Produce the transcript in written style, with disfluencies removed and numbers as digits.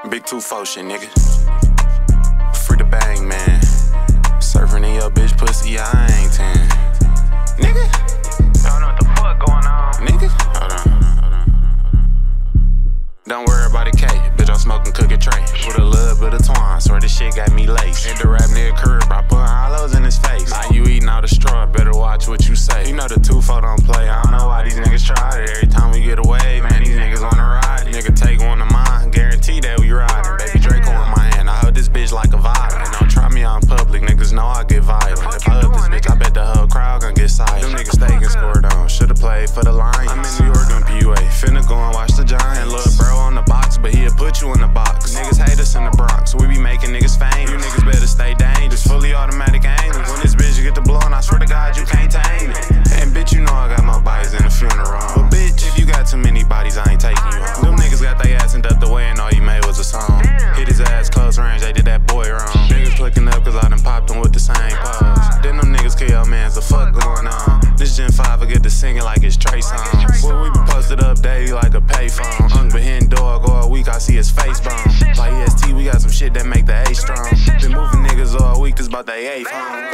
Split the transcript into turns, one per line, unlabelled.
Big 2-4 shit, nigga. Free the bang, man. Surfing in your bitch pussy, I ain't 10. Nigga.
Don't know what the fuck going on.
Nigga. Hold on. Don't worry about the K. Bitch, I'm smoking cookie tray. With a little bit of twine, swear this shit got me laced. In the rap nigga curb, I put hollows in his face. Now you eating all the straw, better watch what you say. You know the 2-4 don't play, I don't know why these niggas tried it. Every time we get away, man, these niggas wanna ride it. Nigga take one of mine, guarantee that we riding. Baby Draco in my hand, I hug this bitch like a violent. Don't try me out in public, niggas know I get violent. If I hug this bitch, I bet the whole crowd gon' get silent. Them niggas stay and scored on, should've played for the Lions. I'm in New York on PUA, finna go and watch the Giants. Little bro on the box, but he'll put you in the box. Niggas hate us in the Bronx, we be making niggas famous. You niggas better stay dangerous, fully automatic aimless. When this bitch get the blowin', I swear to God you can't tame it. And bitch, you know I got more bodies than a funeral. But bitch, if you got too many bodies, I ain't taking you home. Them niggas got they ass and ducked away and all you made was a song. Hit his ass close range, they did that boy wrong. Niggas clicking up cause I done popped them with the same pose. Then them niggas kill your mans, the fuck going on? This Gen 5 I get to singing like it's Trey Songz. Boy, we be posted up daily like a payphone. Hung behind dog all week, I see his face bone. Like EST, we got some shit that make the A strong. Been moving niggas all week, it's about they A phone.